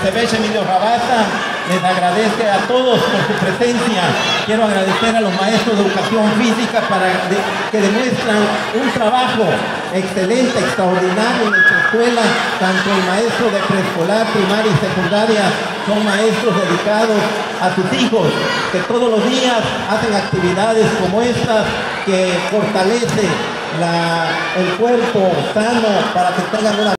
Cebeche Emilio Rabasa les agradece a todos por su presencia. Quiero agradecer a los maestros de educación física que demuestran un trabajo excelente, extraordinario en nuestra escuela. Tanto el maestro de preescolar, primaria y secundaria son maestros dedicados a sus hijos, que todos los días hacen actividades como estas que fortalecen el cuerpo sano para que tengan una